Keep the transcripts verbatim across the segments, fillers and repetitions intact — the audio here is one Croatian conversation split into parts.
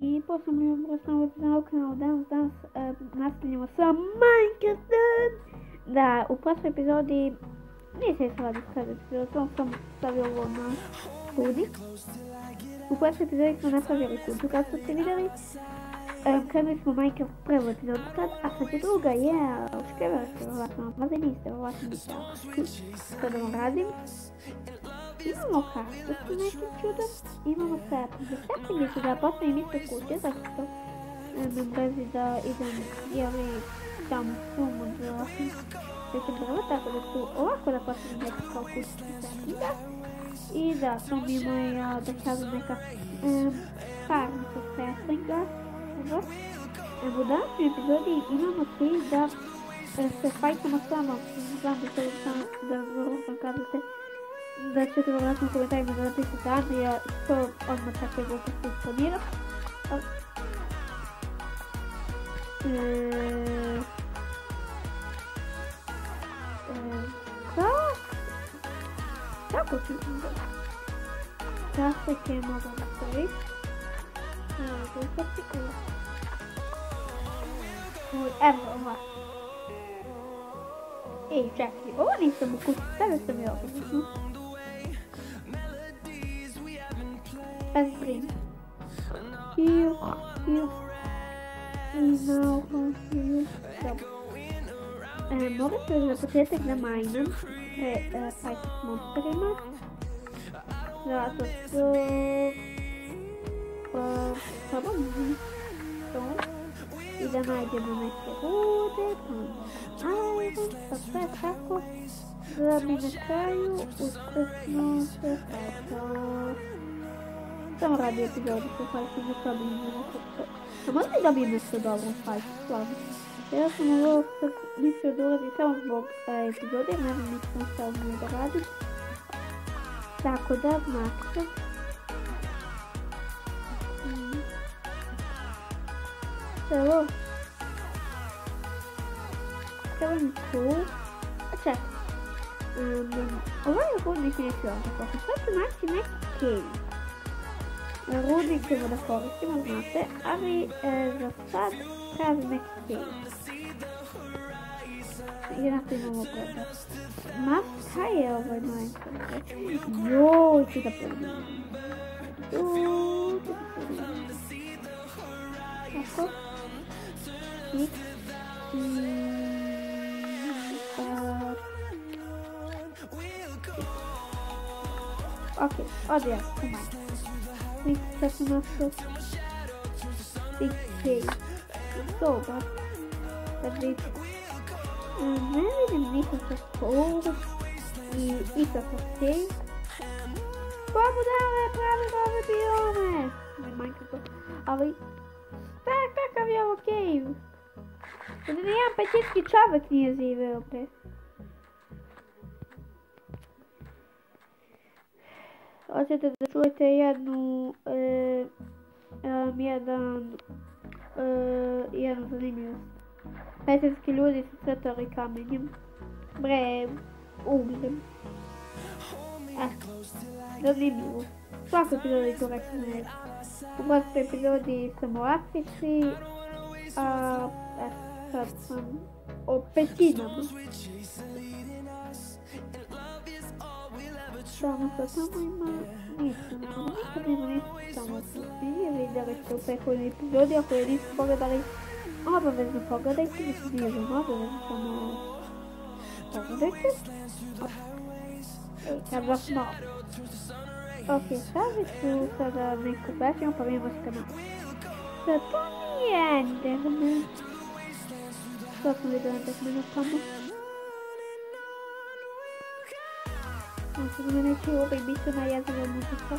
I posljedno mi je s novog kanalu danas, danas uh, nastavljamo sa Minecraftom. Da, u prošloj epizodi, nije se radi kada epizod, samo sam stavio ovo na Rudi. U prošloj epizodi smo napravili kuću, kao što ste vidjeli. Um, krenuli smo Minecraft prvu epizodu sad, a sad je druga, je, yeah, očekivali ste, vjerovatno, možda niste, vjerovatno niste. Sad da vam radim. Imamo kaktus u nekim čudom, imamo sapling. Saplingi su da postavim isto kuće, zato što me mrezi da idem, jeli, tamo sumu za sveće brvo, tako da su ovako da postavim neka kao kućicu saplinga. I da, sam ima ja, da kažem neka um, farmica saplinga. U današnjoj epizodi imamo cilj da se fajtamo samo, znam da se da vrlo kažete da ćete vjerojatno u komentarima da napisati Andrija, to odmah tako je glupo se isplanira. Kako ću da? Kako će mogu nastaviti? Evo ovako. Ej, čekaj, ovo nisam u kući, stavio sam je opet. Bez brin. Here, here. I naoko, here. Dobro. Mogu se za početak da majnam pre fight s monsterima. Zato što... Samo to. I da nađemo neke rude, pa iron, pa sve tako da bi na kraju uspešno se fajtao. Samo radi epizodu se fajtao, ne dobijem nešto. A možda i dobijem nešto dobro fajt, stvarno. Ja sam ovo mislio da uradim samo zbog epizode, jer ne znam nisam šta ovdje da radim. Tako da, znate. Evo. Treba mi tu. A čekaj. Um, ovaj rudnik neću ovdje koristiti. Sad ću naći neki cave. Rudnik ćemo da koristimo, znate. Ali e, za sad tražim neki cave. Jednako imamo gleda. Ma, kaj je ovaj Minecraft? Joj, ću da pogledam. Joj, ću da pogledam. Tako. I... Ok, ovdje ja sam Minecraft. Sad sam našao Big Cave. Dobar. Sad vidite. Ne vidim nikakav pol i ikakav cave. Komu dale pravi nove biome? Ne Minecraft. Ali... Šta, kakav je ovo cave? Da nijedan pećinski čovjek nije živeo pre. Hoćete da čujete jednu, e, um, jedan, e, jednu zanimljivost. Pećinski ljudi su crtali kamenjem, bre, ugljem. Eto, zanimljivo. Svako epizodi to rekao ne. U prošloj epizodi sam o Africi, a eto, sad sam o pećinama. Samo što tamo ima, nisam, nikad nema ništa tamo što nije vidjeli ste u prethodnoj epizodi, ako je niste pogledali, obavezno pogledajte, mislim nije znam obavezno, samo pogledajte. Ej, kad vas malo. Ok, stavit ću sada neku pećinu pa vidimo s kanala. Sad to nije Enderman. Što sam vidio Endermana tamo? Znači da me neće ovaj biti na jezivo muzika.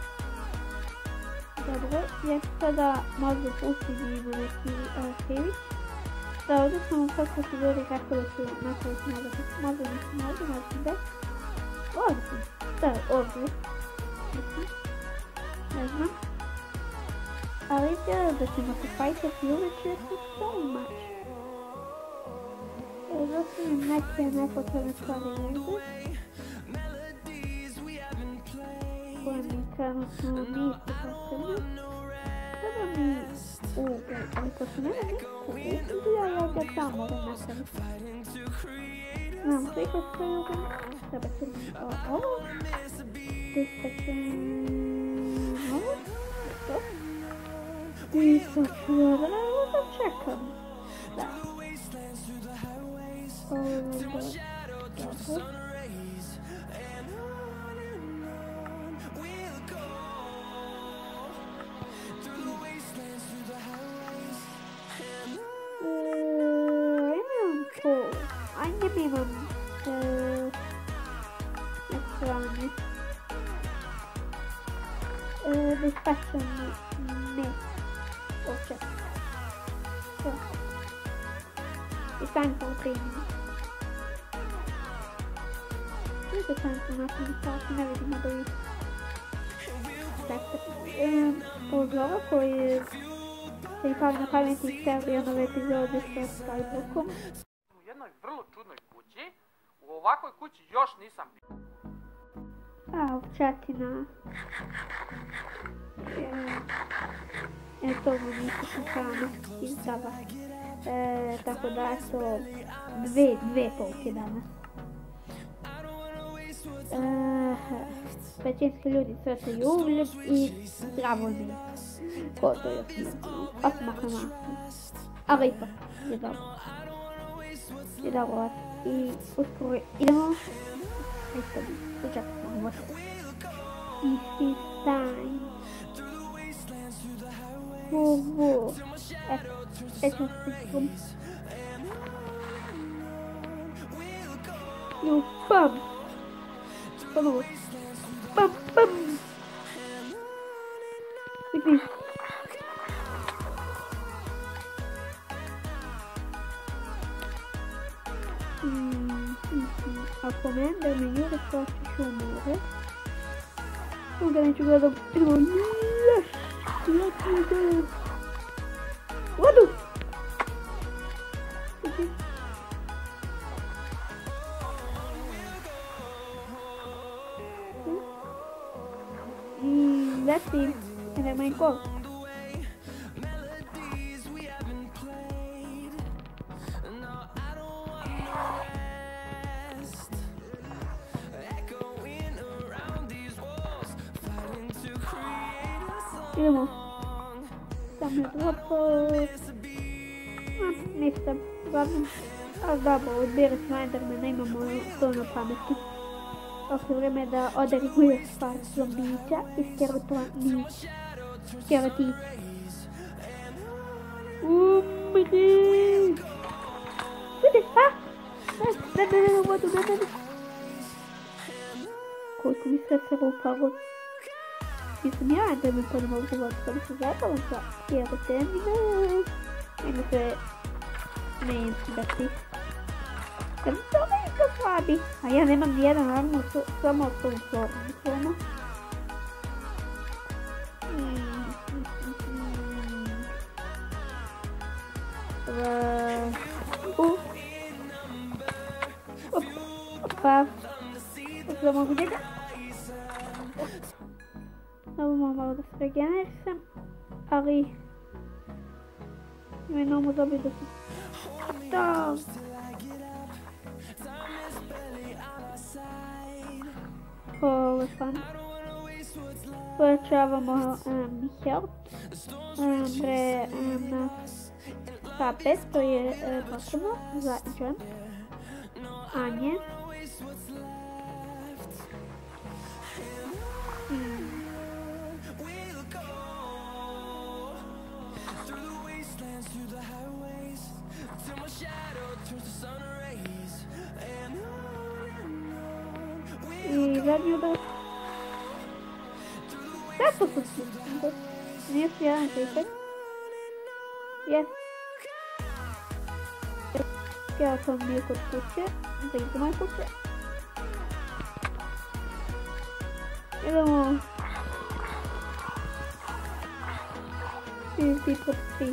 Dobro, ja ću sada možda pustiti da ima neki savić. Da, ovdje sam vam sad kad se ljudi kako da ću napraviti možda, možda nisam ovdje, možda gdje. Ovdje sam, da, ovdje. Ne znam. Ali izgleda da ćemo se fajtati uveče su so much. Zato mi neke nepotrebne stvari ovdje. Koje mi trenutno nisu potrebne. Sada mi U, ali pošto nema neku ja ja ga tamo da nastavim. Znam, preko svoju ga. Treba se ovo. Tisuće... Ovo? Što? Tisuće... Ovo da čekam. Da. Ovo da... Dobro. Annem imam na strani dispatchom ne uopće i stanka u primjeni uvijek stanka u nastavni sat ne vidimo da ih pozdrava koji se i pali na pameti i stavio nove epizode sa Skybookom. U jednoj vrlo čudnoj kući, u ovakvoj kući još nisam bio. A, ovčatina. E, to mu nisu šukama izdava. E, tako da to dve, dve polke danas. E, većinski ljudi crtaju ugljen i zdravo meso. Ko to još nije? Osmaka masa. Ali ipak je dobro. Je dobro. I uskoro idemo. Isto bi. Počak smo ovo. Isti stan. Ovo. Eto. Eto stiskom. Jo, bam. Ponovo. Bam, bam. Vidi. Ako ne, da me jure plastiš u more. Onda neću gledam. Idemo, ješ! Ja ti idem! Vodu! I leti. And then my goal. Idemo. Sam je dropao. Nisam. Glavno. Ali dobro, odbira smo Endermana, imamo to na pameti. Ok, vrijeme je da odarimo još par zombića i skeleti. Umri! Vidi, a? Ne, ne, ne, ne, vodu, ne, ne, ne. Koliko mi srce upalo. Mislim, ja da mi ponovno u vodu, pa mi se zabala za skeletenine. Nego se ne dati. Jer mi se ovaj isto slabi. A ja nemam nijedan armor, samo s ovom formom. Opa. Opa, mogu njega. Ovo mogu malo da se regenerišem. Ali... Ima jednomu dobiti da se... Da! Ovo je fan. Pojačavamo um, health. Um, pre... Um, H P, to je uh, potrebno za jump. Anje. Hmm. I zadnji udar. Kako su svi? Nije su jedan kriket. Jes. Ja sam bio kod kuće. Da idu moje kuće. Idemo. PvP pod tri.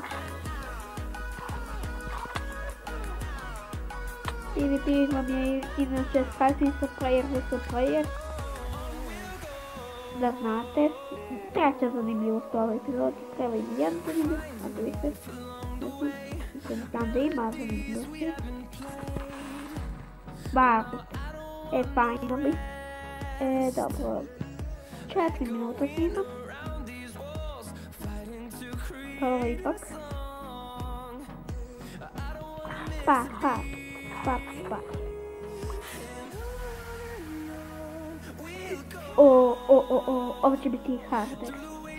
PvP vam je inače sparking sa player versus player. da znate, treća zanimljivost u ovoj epizodi, treba i jedan zanimljiv, a to više, ne znam, znam da ima zanimljivosti. Baru, e, finally, e, dobro, četiri minuta snimam, prvo ipak, pa, pa, pa, pa. O, o, o, o, ovo će biti harder.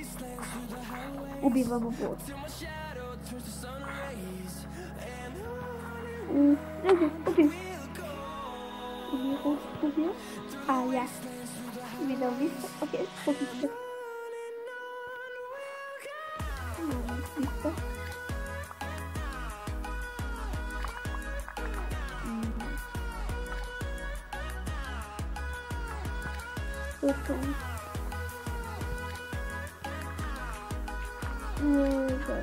Ubivamo bot. Mm, ne znam, ubio. Ubio, ubio. A, ja. Video ništa, okej, ubio se. Mm, ništa. Okay. Okay.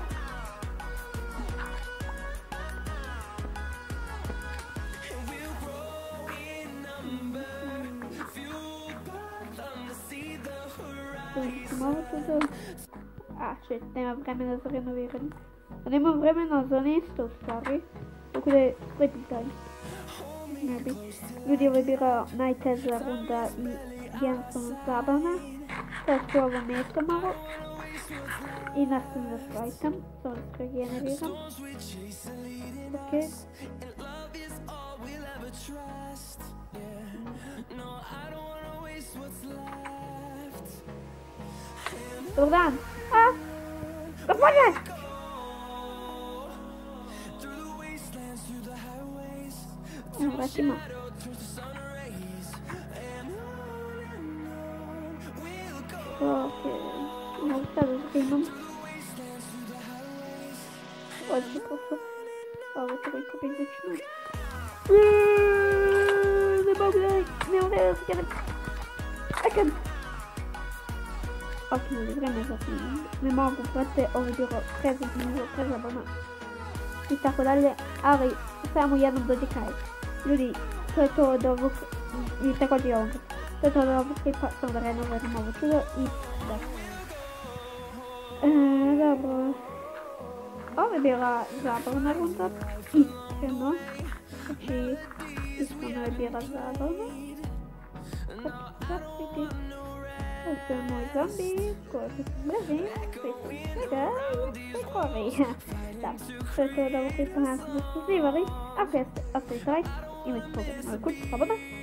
Ah, shit, nema vremena za renoviranje. Nema vremena za ništa u stvari. Tako da je sleeping time. Ne bi. Ljudi, ovo je bila najteža runda i jednostavno zabavna. Sad ću ovo mjesto malo. I nastavim da švajtam. Samo da se regeneriram. Ok. Dobar dan! A! Gospodine! Evo, vraćima. Okej, mogu sada snimam. Odlično posao. Ovo je toliko fizično. Ne mogu da ne mogu da se kada... Ekad! Ok, ljudi, vreme za snimam. Ne mogu, brate, ovo je bilo prezadnjivo, prezabavno. I tako dalje, ali samo jednom dođe kraj. Ljudi, to je to od ovog, i također i ovog. To je to od ovog klipa, samo da renoviram ovo čudo i da. E, dobro. Ovo je bila zabavna runda, iskreno. Znači, iskreno je bila zabavna. Sad vidi. Ovo je moj zombi, koji se mrzi, koji se svega i koji. Da, to je to od ovog klipa, nadam se da ste uživali. Ako jeste, ostavite like, imajte pogled na moju kuću, slobodno.